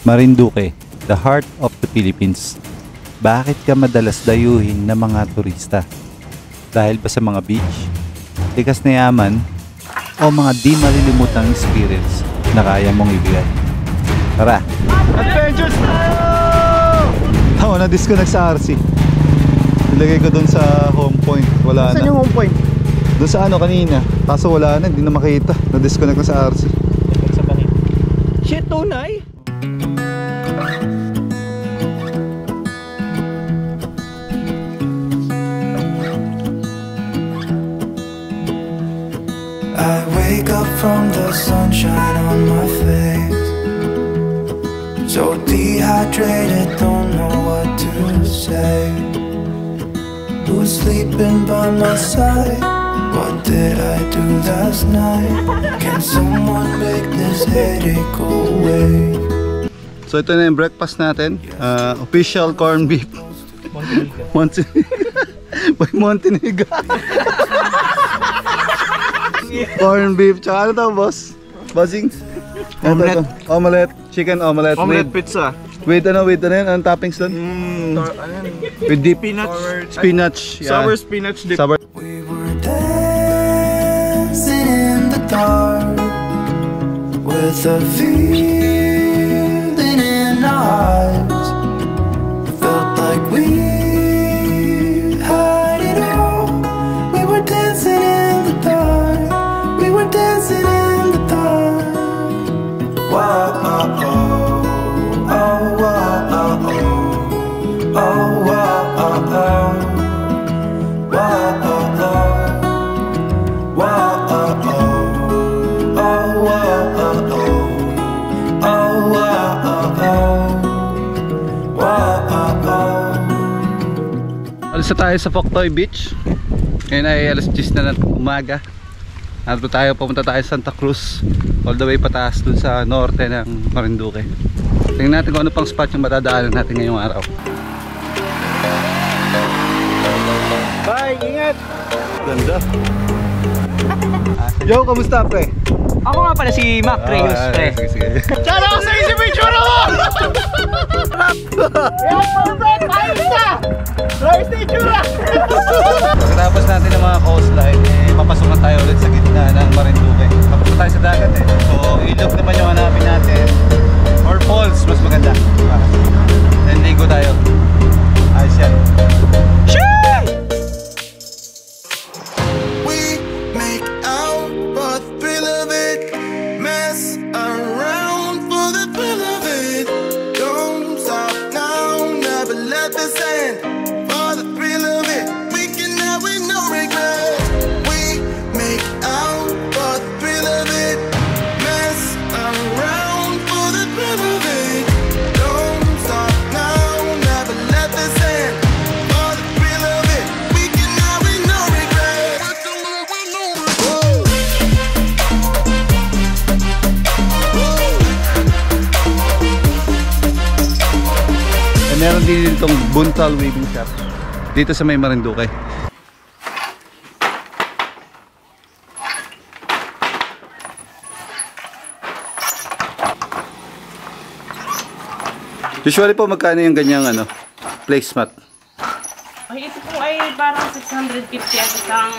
Marinduque, the heart of the Philippines. Bakit ka madalas dayuhin ng mga turista? Dahil ba sa mga beach, likas na yaman, o mga di malilimutang experience na kaya mong ibigay? Tara! Adventures tayo! Ako, na-disconnect sa RC. Ilagay ko dun sa home point. Wala na. Saan yung home point? Dun sa ano kanina. Kaso wala na, hindi na makita. Na-disconnect na sa RC. Shit, tunay! I wake up from the sunshine on my face, so dehydrated, don't know what to say. Who's sleeping by my side? What did I do last night? Can someone make this headache go away? So ito na yung breakfast natin. Official corned beef Monteniga. Corned beef, tsaka ano to, boss? Bossing? Omelette. Omelette, chicken omelette. Omelette pizza. With ano yun? Anong toppings doon? With deep spinach. Yeah. Sour spinach dip. Sour. We were dancing in the dark with a feeling in our hearts. Felt like we had it all. We were dancing in the dark. We were dancing in the dark. Wow, oh, oh, oh, wow, oh, oh, oh, wow, oh, oh, wow, oh, oh, wow, oh, oh, oh, wow, oh, oh, oh, wow, oh, oh, wow, oh, oh. Alis na tayo sa Poktoy Beach. Ngayon ay alas 10 na ng umaga. Pumunta tayo sa Santa Cruz, all the way pataas dun sa norte ng Marinduque. Tingnan natin kung ano pang spot yung matadaanan natin ngayong araw. Bye, ingat! Ganda. Yo, kamusta pre? Ako nga pala si Mac Reyes, pre. Sige. Tsara ako sa isip yung tsura mo! Yan, perfect! Ayos na! Ayos na yung tsura! Pagkatapos natin ng mga coastline, papasok na tayo ulit sa gitna ng Marinduque. Tapos na tayo sa dagat eh. So, ilog naman yung hanapin natin. Or falls, mas maganda. Then, ligo tayo. Ayos yan. We make out for the thrill of it, mess around for the thrill of it. Don't stop now, never let this end. For the thrill of it, we can have it, no regret. We make out for the thrill of it, mess around for the thrill of it. Don't stop now, never let this end. For the thrill of it, we can have it, no regret. Meron din ditong Buntal Weaving Shop dito sa may Marinduque. Usually po magkano yung ganyang placemat? Ay, ito po ay parang 650 ang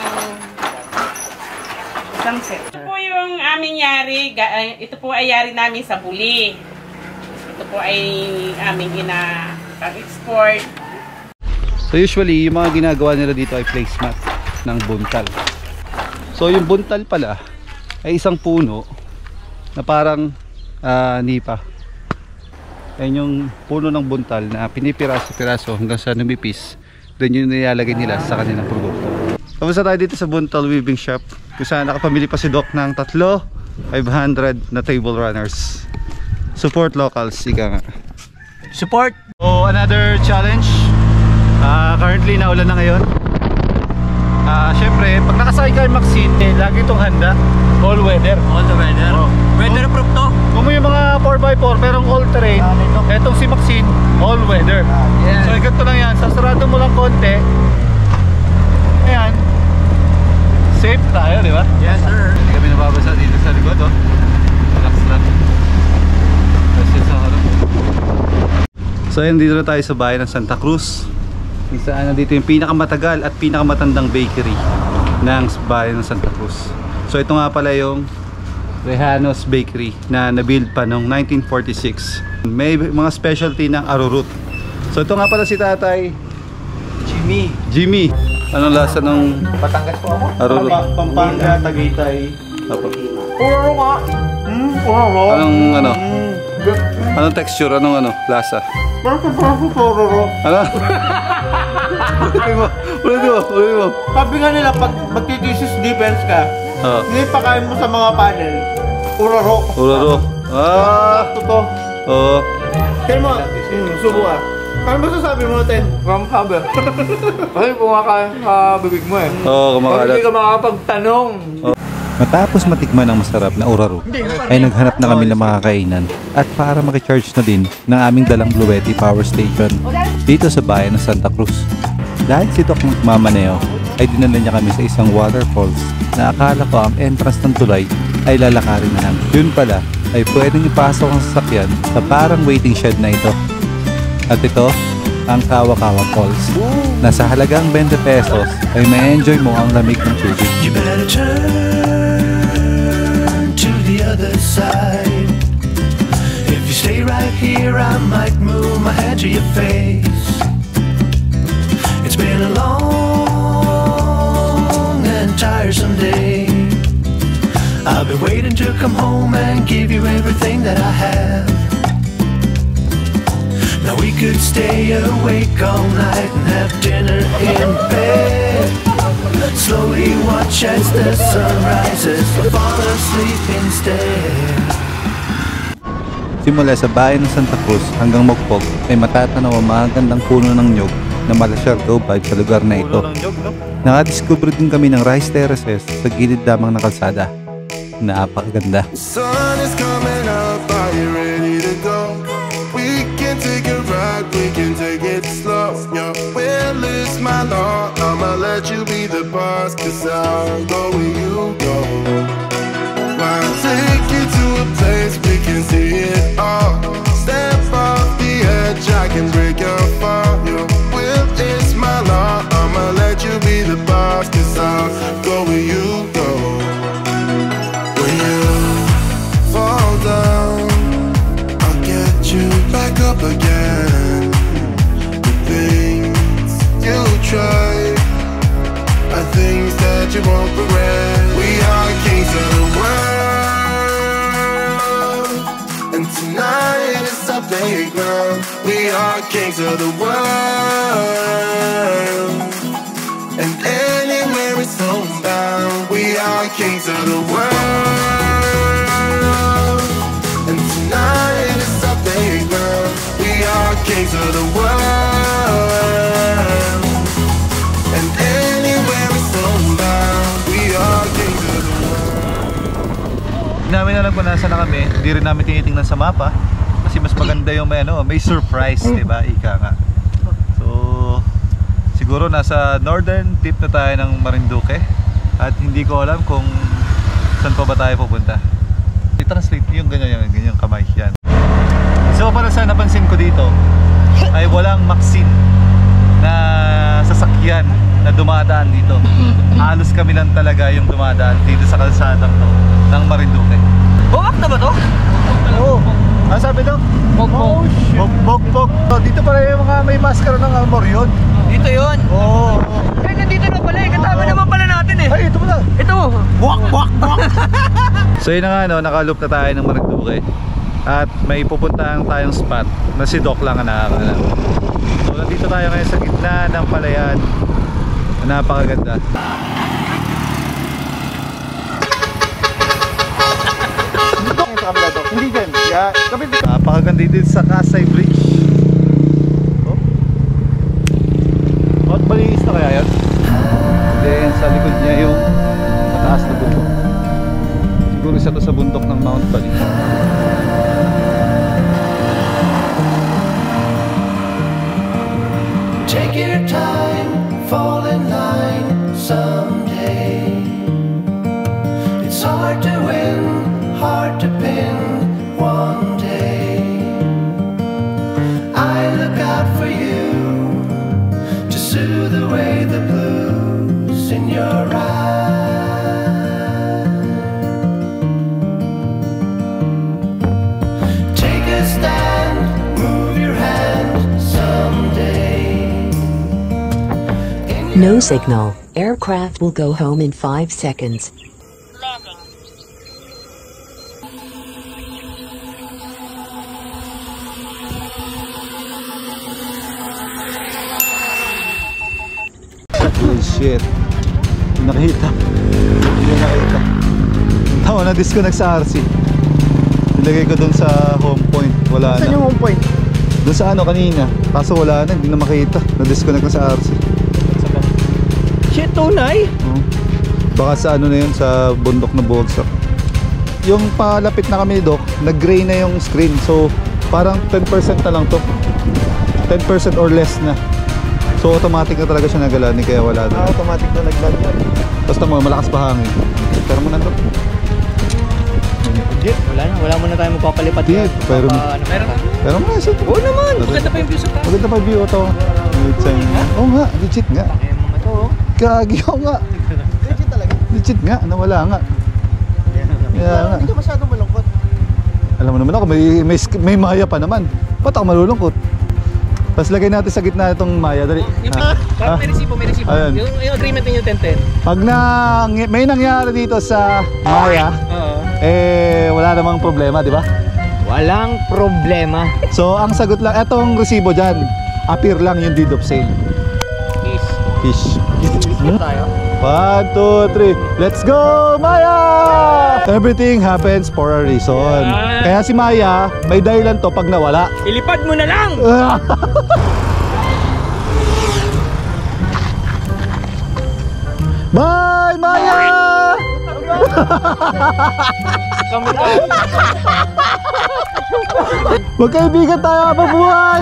isang set. Ito po yung aming yari. Ito po ay yari namin sa Buli. Ito po ay aming pag-export. So usually yung mga ginagawa nila dito ay placemat ng buntal. So yung buntal pala ay isang puno na parang nipa. Ayan yung puno ng buntal na pinipiraso-piraso hanggang sa numipis. Doon yung nilalagay nila sa kanilang produkto. Kamusta tayo dito sa Buntal Weaving Shop? Kung saan nakapamili pa si Doc ng 500 na table runners. Support locals, ika nga. Support! So another challenge. Currently naulan na ngayon. Syempre, pag nakasakay kayo Maxine, lagi itong handa. All weather. All the weather. Oh. Weatherproof to? Kung mo yung mga 4x4 merong all terrain, etong si Maxine, all weather. Yeah. So ganito lang yan, sasarado mo lang konti. Ayan. Safe tayo, di ba? Yes sir. Hindi kami nababasa dito sa likod, oh. Relax lang. Kasi sa harap. So ayun, dito na tayo sa bayan ng Santa Cruz. Kung saan nandito yung pinakamatagal at pinakamatandang bakery ng bayan ng Santa Cruz. So ito nga pala yung Rejanos Bakery na nabuild pa noong 1946. May mga specialty ng arrowroot. So ito nga pala si Tatay Jimmy. Anong lasa ng Batangas po ako. arrowroot? Pampanga, Tagaytay. Apo. Uraro nga. Uraro. Anong texture? Anong lasa? Bakit uraro? Ano? Ulitin mo. Sabi nga nila, pag magtitisis defense ka, Oh. hindi pakain mo sa mga panel. Uraro. Uraro. Totoo. Oo. Kaya mo, subo ka. Ano ba sasabi mo natin? From Haber. Kasi kumakain sa bibig mo eh. Oo, kumakalat. Hindi ka makakapagtanong. Matapos matikman ang masarap na uraro, ay naghanap na kami ng mga kainan at para makicharge na din ng aming dalang Bluetti Power Station dito sa bayan ng Santa Cruz. Dahil si Doc magmamaneo, ay dinala niya kami sa isang waterfalls na akala ko ang entrance ng tulay ay lalakarin na namin. Yun pala ay pwedeng ipasok ang sasakyan sa parang waiting shed na ito. At ito, ang Kawa-Kawa Falls, na sa halagang 20 pesos ay may enjoy mo ang lamig ng tubig. You better turn to the other side. If you stay right here, I might move my head to your face. It's been a long and tiresome day. I've been waiting to come home and give you everything that I have. Now we could stay awake all night and have dinner in bed. Slowly watch as the sun rises, fall asleep instead. Simula sa bayan ng Santa Cruz hanggang Mogpog ay matatanaw ang magandang puno ng nyog na malasyar go vibe sa lugar na ito. Nakadiscover din kami ng rice terraces sa gilid lamang ng kalsada. Napakaganda. Sun is coming up, are you ready to go? We can take a ride, we can take it slow. Your will is my law, I'ma let you be the boss, cause I'll go where you go. I'll take you to a place we can see it all. Step off the edge, I can break your fall. Your will is my law, I'ma let you be the boss, cause I'll go where you go. When you fall down, I'll get you back up again. The things you try are things that you won't regret. We are kings of the world, and tonight is our playground. We are kings of the world, and anywhere it's homebound. We are kings of the world, and tonight is our playground. We are kings of the world, and anywhere it's homebound. We are kings of the world. Hindi namin alam kung nasa na kami, hindi rin namin tinitingnan sa mapa kasi mas maganda yung may surprise, diba? Ika nga. So, siguro nasa northern tip na tayo ng Marinduque at hindi ko alam kung saan pa ba tayo pupunta. I-translate yung ganyan kamay yan. So para sa napansin ko dito ay walang Maxine na sasakyan na dumadaan dito. Halos kami lang talaga yung dumadaan dito sa kalsadang to ng Marinduque. Buwak na ba to? Oo. Ano sabi daw? Bog. Dito pala yung mga may maskara ng Almorion. Dito yun. Oo. Ay, nandito na pala eh. Katama naman pala natin eh. Ay, ito pala. Ito mo. Buwak. So yun na nga, nakaloop na tayo ng Marinduque. At may pupuntahan tayong spot na si Doc lang ang nakakaalam. So nandito tayo ngayon sa gitna ng palayan. Napakaganda. Hindi dyan. Yeah. Napakaganda dito sa Kasay Bridge. Oh. Mount Balinis na kaya yun? Then sa likod niya yung mataas na bundok. Siguro isa to sa bundok ng Mount Balinis. Take your time, fall in line someday. It's hard to win, hard to pin one day. I look No signal. Aircraft will go home in 5 seconds. Landing. Oh shit. Nakita. Hindi nakita. Tama na disconnect sa RC. Nilagay ko dun sa home point. Wala Saan na. yung home point? Dun sa ano kanina. Kaso wala na. Hindi na makita. Na-disconnect na sa RC. Shit, tunay? Oh. Baka sa ano na yun. Sa bundok na bugsak. Yung palapit na kami, Doc, nag-gray na yung screen. So parang 10% na lang to. 10% or less na. So automatic na talaga siya nagalani. Kaya wala na. Automatic na nag-land yun. Basta mo, malakas pa hangin. Pero mo na to. Wala mo na tayo magpapalipat. Di, pero Meron na? pero mo na. Oo naman, maganda pa yung view sa taas. Maganda pa yung view ito. Oo nga, legit nga. Ay, mga to, oh. Gagi ako nga. Legit talaga. Legit nga, nawala nga. Kaya nga. Hindi ka masyadong malungkot. Alam mo naman ako, may maya pa naman. Ba't ako malulungkot? Tapos lagay natin sa gitna itong maya. Dali. Parang may resibo, may resibo. Ayun. Yung agreement ninyo 10-10. Pag may nangyari dito sa maya, wala namang problema, di ba? Walang problema. So, ang sagot lang, etong resibo dyan, appear lang yung deed of sale. Fish. Tayo. 1, 2, 3, let's go, Maya! Everything happens for a reason. Kaya si Maya, may dahilan to pag nawala. Ilipad mo na lang! Bye, Maya! Magkaibigan tayo habang buhay!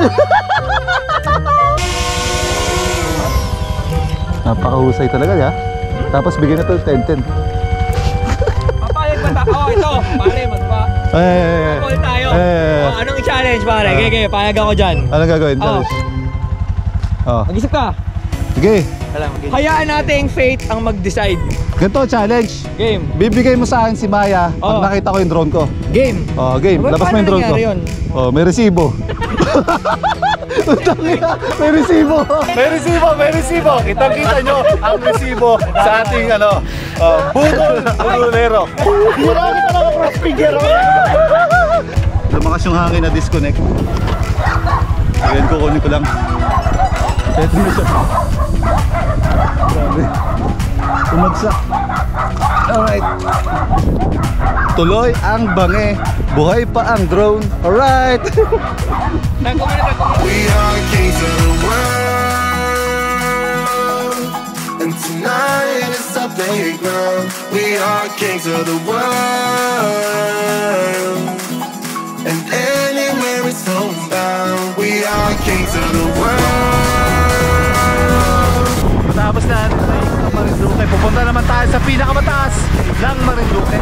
Napakahusay talaga ya. Tapos bigyan na to 10-10. Papayag ba tayo? Oh, ito. Pare, call tayo. Anong challenge, pare? Gege, payag ako dyan. Anong gagawin? Challenge? Mag-isip ka. Sige. Hayaan natin fate ang mag-decide. Ganito challenge. Game. Bibigay mo sa akin si Maya pag nakita ko yung drone ko. Game. Game. Labas mo yung drone ko. May resibo. May resibo. May resibo. Kitang-kita nyo ang resibo sa ating budol-budolero. Hira kita lang ang cross figure. Lumakas yung hangin na disconnect. Ayan, kukunin ko lang. Ito na siya. Grabe. Umagsak. Alright. Tuloy ang bange. Buhay pa ang drone. Alright. We are kings of the world, and tonight is our playground. We are kings of the world, and anywhere is homebound. We are kings of the world. Matapos na Marinduque. Pupunta naman tayo sa pinakamataas ng Marinduque.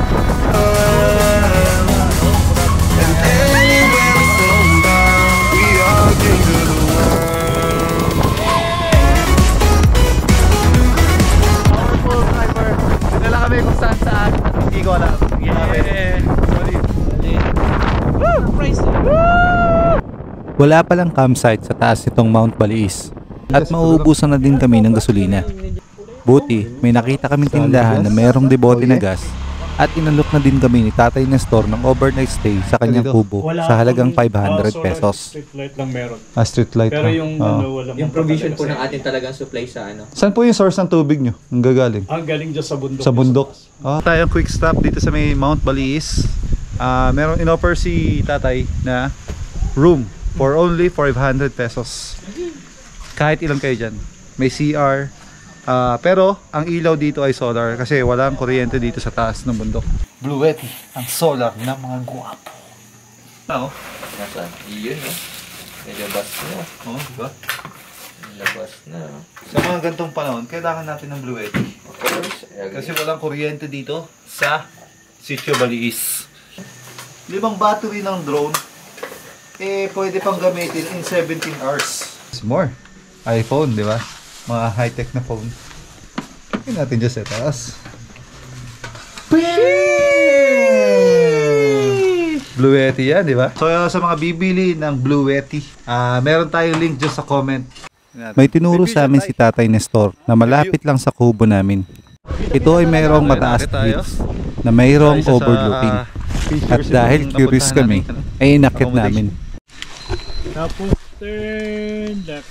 And anywhere is homebound. We are kings of the world. Powerful sniper. Dinala kami kung saan. Hindi ko alam. Wala palang campsite sa taas nitong Mount Baliis. At mauubusan na din kami ng gasolina. Buti, may nakita kaming tindahan na mayroong debote na gas at inalok na din kami ni Tatay Nestor ng overnight stay sa kanyang kubo sa halagang 500 pesos. Street light lang meron. Street light. Pero yung walang Yung provision po ng ating talagang supply sa Saan po yung source ng tubig nyo? Ang gagaling? Ang galing dyan sa bundok. Sa bundok. Tayong quick stop dito sa may Mount Baliis. Meron in-offer si Tatay na room for only 500 pesos. Kahit ilang kayo dyan. May CR. Pero ang ilaw dito ay solar kasi walang kuryente dito sa taas ng bundok. Bluetti, ang solar ng mga guwapo. Nasaan? Iyon, no? May labas na. Oo, diba? May labas na. Sa mga gantong panahon, kailangan natin ng Bluetti. Of course. Kasi walang kuryente dito sa Sitio Baliis. 5 battery ng drone, pwede pang gamitin in 17 hours. It's more. iPhone, di ba? Mga high-tech na phone. Tingnan natin dyan sa taas. Bluetti yan, di ba? So sa mga bibili ng Bluetti, meron tayong link dyan sa comment. May tinuro sa amin si Tatay Nestor na malapit lang sa kubo namin. Ito ay mayroong mataas na hills na mayroong overlooking. At dahil curious kami, ay inakit namin. Tapos turn left.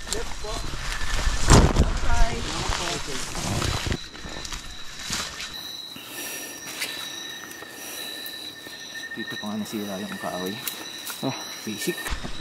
Dito pa nga nasira yung kaaway. Oh, basic.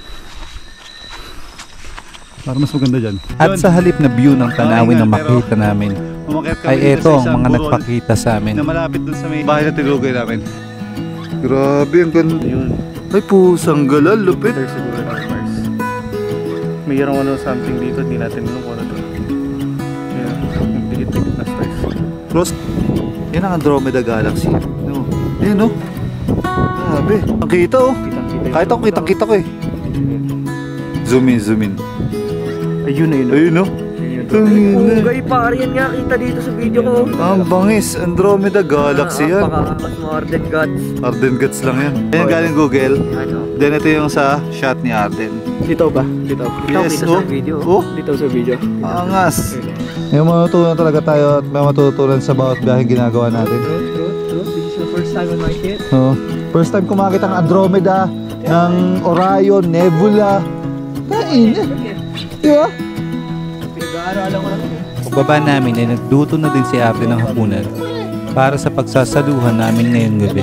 Para mas maganda dyan. At sa halip na view ng tanawin na makita namin, ay eto ang mga nagpakita sa amin. Na malapit dun sa may bahay na tinulugay namin. Grabe, ang ganda. Ay pusang galal, lupit. There's siguro ng Mars. Mayroong ano something dito, di natin alam kung ano to. Ayan, yung tikit-tikit na stars. Cross. Yan ang Andromeda Galaxy. No. Ayan no. Grabe. Ang kita oh. Kahit ako kitang-kita ko eh. Zoom in, zoom in. Ayun na yun. Ayun no. Ugay pare yan nga kita dito sa video ko. Ang bangis, Andromeda Galaxy yan. Napakaangas mo Arden Gods. Arden Guts lang yan. Ayan galing Google. Ano? Then ito yung sa shot ni Arden. Dito ba? Dito. Yes, Dito oh. sa video. Oh. Dito sa video. Angas. May matutunan talaga tayo at may matutunan sa bawat biyaheng ginagawa natin. True. This is the first time on my kit. Oh. First time ko makita ng Andromeda, ng Orion, Nebula. Tain eh. Di ba? Pinag-aaralan ko lang. Pagbaba namin ay nagluto na din si Arden ng hapunan para sa pagsasaluhan namin ngayong gabi.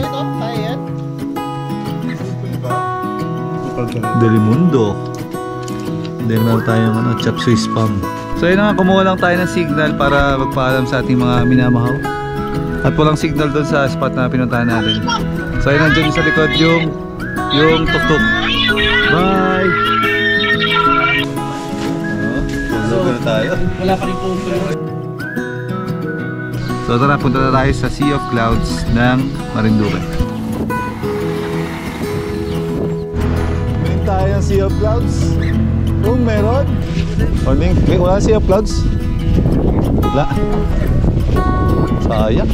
Delimundo. Then meron tayong chop suey spam. So yun nga, kumuha lang tayo ng signal para magpaalam sa ating mga minamahaw. At walang signal doon sa spot na pinuntahan natin. So yun, nandiyan sa likod yung tuk-tuk. Bye! Wala pa rin po. So tara, punta na tayo sa Sea of Clouds ng Marinduque. Meron tayo ng Sea of Clouds? Oh, meron? Morning. Wala Sea of Clouds? Wala. Sayang.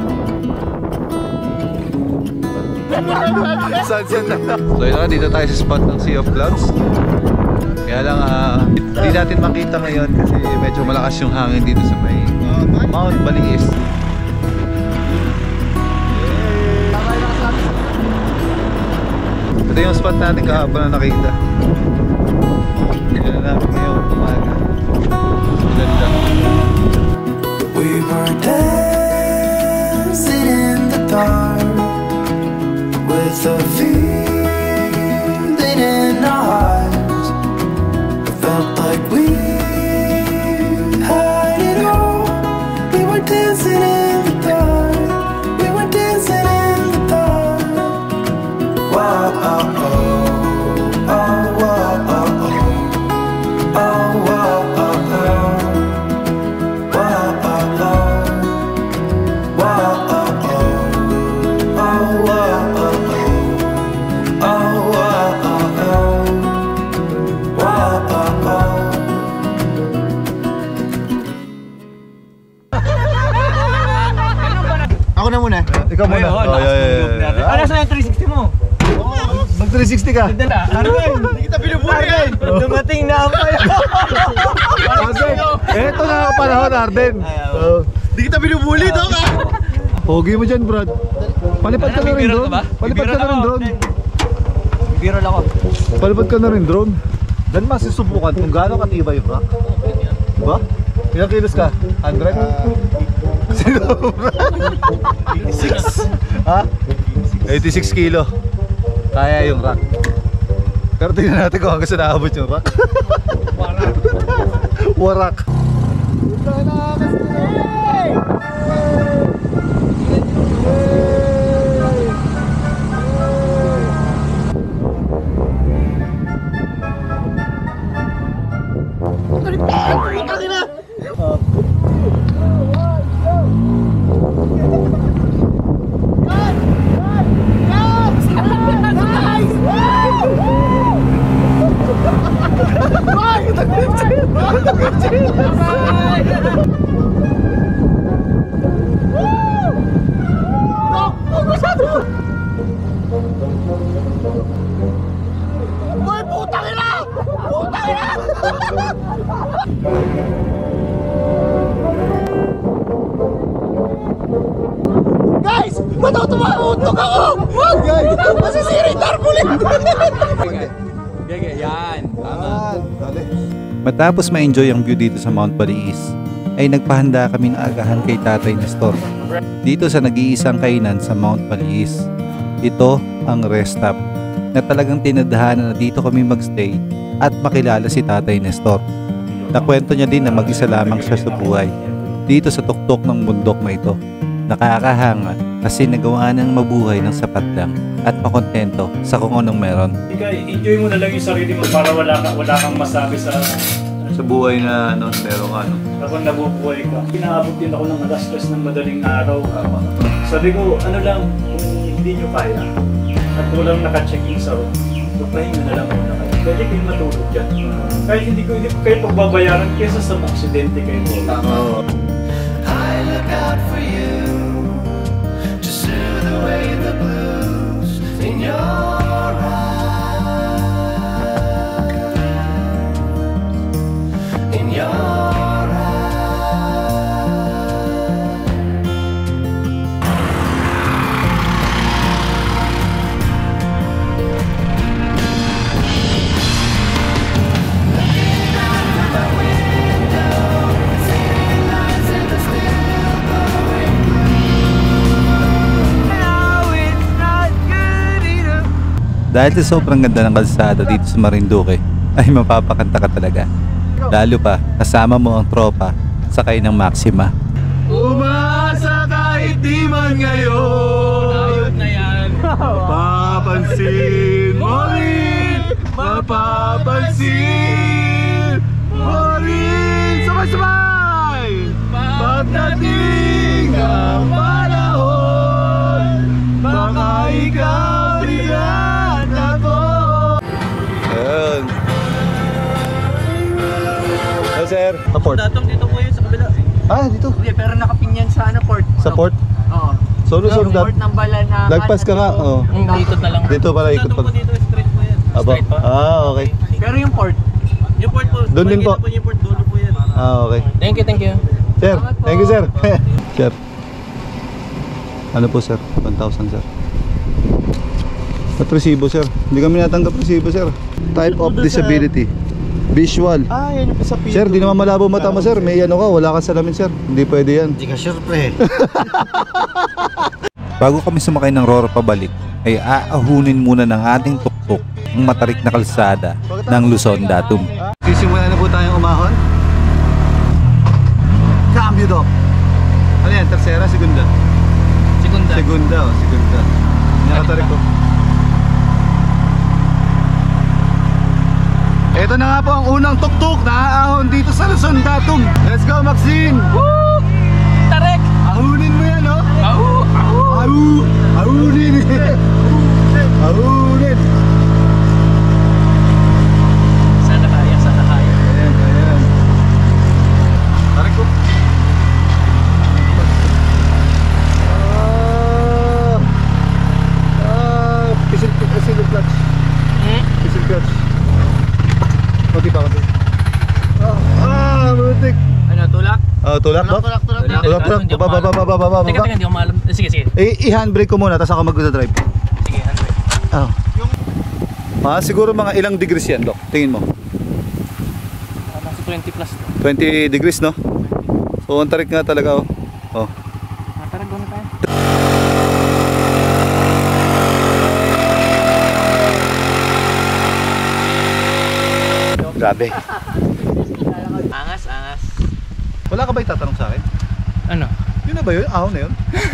So yun na, dito tayo sa spot ng Sea of Clouds. Kaya lang, hindi natin makita ngayon kasi medyo malakas yung hangin dito sa may Mount Baliis. Ito yung spot natin kahapon na nakita. Yan na natin ngayon umaga. Ganda. We were dancing in the dark with a feeling in our hearts. Felt like we had it all. We were dancing in the dark. We were dancing in the dark. Wow, oh, oh, oh, wow, oh, oh, oh, wow, oh, oh, wow, oh, oh, wow, oh, oh, oh, wow, oh, oh. Ako na muna. Ikaw muna. Ano sa yung 360 mo? Mag 360 ka. Arden! Hindi kita binubuli yan! Dumating na ako yun! Arden, eto na ang panahon, Arden. Hindi kita binubuli to ka! Pogi mo dyan, Brad. Palipad ka na rin drone. Palipad ka na rin drone. Biro lang ako. Palipad ka na rin drone. Dan masisubukan kung gaano katibay yung rock. Diba? Ilang kilos ka? 100? 86. Ha? 86 kilo. Kaya yung rock. Pero tingnan natin kung hanggang sa naabot yung rock. Warak. Boy, putang ina! Putang ina! Guys! Matutumauntok ako! Wag! Masisira yung tarpaulin! Yan. Tama. Matapos ma-enjoy ang view dito sa Mount Baliis, ay nagpahanda kaming agahan kay Tatay Nestor dito sa nag-iisang kainan sa Mount Baliis. Ito ang rest stop na talagang tinadhana na dito kami magstay at makilala si Tatay Nestor. Nakwento niya din na mag-isa lamang siya sa buhay dito sa tuktok ng bundok na ito. Nakakahanga kasi nagawa ng mabuhay ng sapat lang at makontento sa kung anong meron. Enjoy mo na lang yung sarili mo para wala kang masabi sa Buhay na meron ka habang nabubuhay ka. Inaabot din ako ng alas-alas ng madaling araw. Sabi ko, ano lang, kung hindi nyo kaya at walang naka-check-in sa room, papahinga na lang muna kayo. Pwede kayong matulog dyan. Kahit hindi ko kayo pagbabayaran kesa sa aksidente kayo. I look out for you to soothe away the blues in your eyes. In your Dahil sa sobrang ganda ng kalsada dito sa Marinduque, ay mapapakanta ka talaga. Lalo pa, kasama mo ang tropa, sakay ng Maxima. Umaasa kahit di man ngayon. Ayot na yan. Mapapansin mo rin. Mapapansin mo rin. Sabay-sabay. Pagdating ang panahon, baka ikaw rin at ako. Ayun. Hello sir, port. Datong dito po yun sa kabila. Ah, dito. Hindi, pero nakapinyan sa port. Sa port? Oo. So, Yung port ng bala na... lagpas ka nga. Oh. Dito na lang. Dito pala ikot Datong pag. po dito, straight po yan. Aba. Straight pa. Ah, okay. Pero yung port po. Doon din po. Yung port, dulo po yan. Ah, okay. Thank you. Sir, thank you sir. Sir. Ano po sir? 1,000 sir. At resibo sir. Hindi kami natanggap resibo sir. Type of disability. Visual. Ah, yan yung sa pito. Sir, di naman malabo mata mo sir. May ano ka, wala kang salamin sir. Hindi pwede yan. Hindi ka sure pre. Bago kami sumakay ng Roro pabalik, ay aahunin muna ng ating tuktok ang matarik na kalsada ng Luzon Datum. Sisimula na po tayong umahon. Cambio do. Ano yan? Tercera? Segunda? Segunda. Nakatarik ko. Ito na nga po ang unang tuktok na aahon dito sa Luzon Datum. Let's go Maxine! Woo! Tarek! Ahunin mo yan, no? Au! Ahunin! Ahunin! Sana kaya. Ayan. Tarik ko. Pisil clutch. Pisil clutch. Kunti pa. Butik. Ano, tulak? Tulak ba? Tulak. Baba. Teka, hindi ko maalam. Sige. I-handbrake ko muna, tapos ako mag-drive. Sige, handbrake. Siguro mga ilang degrees yan, Dok? Tingin mo? Nasa 20 plus. 20 degrees, no? So, ang tarik nga talaga, oh. Tarek, gano'n tayo. Grabe. Angas. Wala ka ba itatanong sa akin? Ano? Yun na ba yun? Ahon na yun?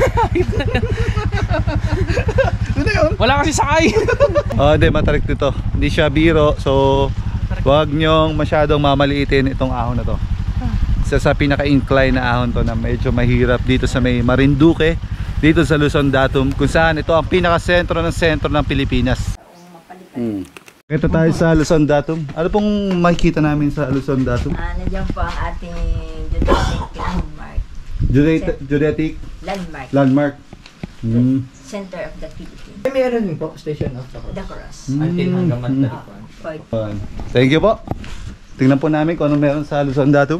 Yun na yun? Wala kasi sakay. Hindi, matarik dito. Hindi siya biro, so huwag nyong masyadong mamaliitin itong ahon na to. Isa sa pinaka-incline na ahon to na medyo mahirap dito sa may Marinduque, dito sa Luzon Datum, kung saan ito ang pinaka-sentro ng Pilipinas. Ito tayo sa Luzon Datum. Ano pong makikita namin sa Luzon Datum? Nandiyan po ang ating geodetic landmark. Geodetic Landmark. landmark. Center of the Philippines. Meron din po, Station of the The Cross. Until hanggang Mantalipon. Pag Thank you po. Tingnan po namin kung anong meron sa Luzon Datum.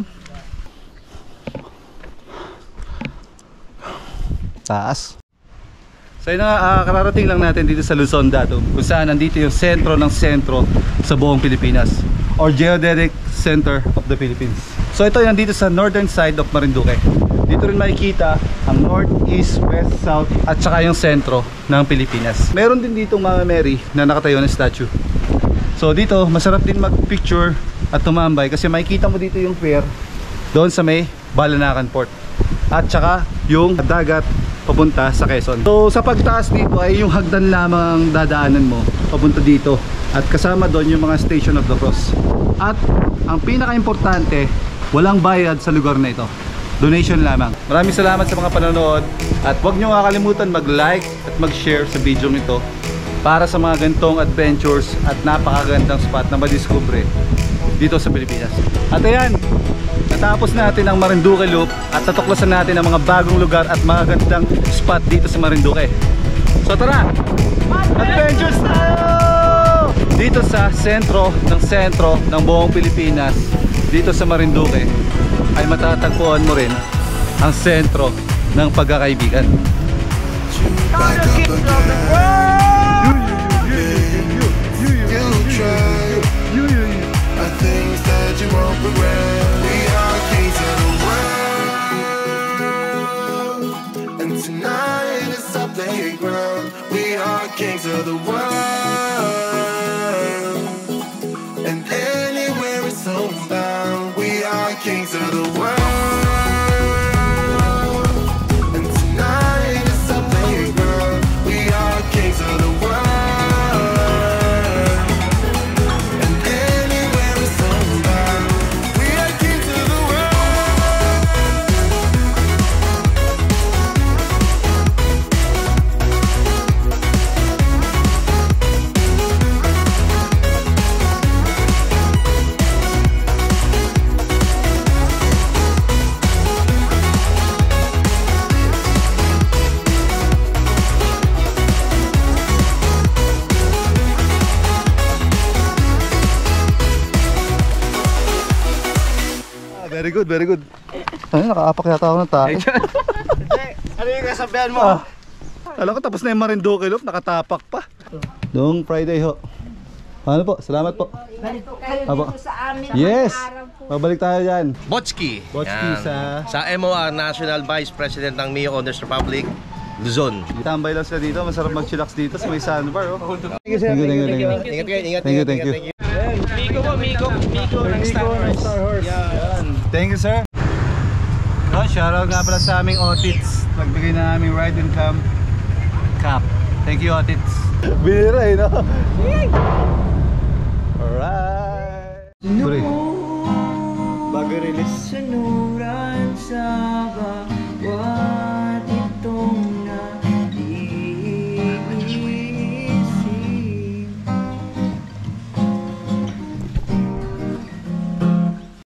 Taas. So yun na, kararating lang natin dito sa Luzon Datum, kung saan nandito yung sentro ng sentro sa buong Pilipinas, or Geodetic Center of the Philippines. So ito yung nandito sa northern side of Marinduque. Dito rin makikita ang north, east, west, south at saka yung sentro ng Pilipinas. Meron din dito Mama Mary na nakatayo na statue. So dito masarap din mag-picture at tumambay kasi makikita mo dito yung pier doon sa may Balanacan Port at saka yung dagat papunta sa Quezon. So sa pagtaas dito ay yung hagdan lamang ang dadaanan mo papunta dito at kasama doon yung mga Station of the Cross. At ang pinaka-importante, walang bayad sa lugar na ito, donation lamang. Maraming salamat sa mga panonood at huwag nyo kakalimutan mag-like at mag-share sa video nito para sa mga gantong adventures at napakagandang spot na madiscover dito sa Pilipinas. At ayan, natapos natin ang Marinduque Loop at natuklasan natin ang mga bagong lugar at mga gandang spot dito sa Marinduque. So tara, adventures tayo! Dito sa sentro ng buong Pilipinas, dito sa Marinduque, ay matatagpuan mo rin ang sentro ng pagkakaibigan. Kings of the world, and anywhere it's homebound, we are kings of the world, and tonight is our playground, we are kings of the world, and anywhere it's homebound, we are kings of the world. Very good, very good. Ay, nakaapak yata ako ng tayo. Ano yung kasabihan mo? Alam ko tapos na yung Marinduque Loop, nakatapak pa. Noong Friday ho. Ano po? Salamat po. Balik po kayo Apo. dito sa amin. Yes! Araw po. Babalik tayo dyan. Botski. Botski Yan. sa MOR, National Vice President ng Mio Owners Republic, Luzon. tambay lang sila dito. Masarap mag-chillax dito sa may sandbar. Oh. Thank you, sir. Thank you, thank you. Ingat kayo, ingat. Thank you, thank you. Miko ng Star Horse. Thank you, sir. Oh, shoutout nga pala sa aming Otits. Nagbigay na aming ride and camp cap. Thank you, Otits. Binira eh, no? Alright. Bago release.